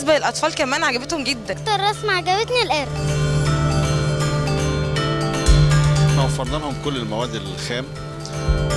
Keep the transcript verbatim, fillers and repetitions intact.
بالنسبه للاطفال كمان عجبتهم جدا. اكتر رسمه عجبتني القرد. احنا وفرنا لهم كل المواد الخام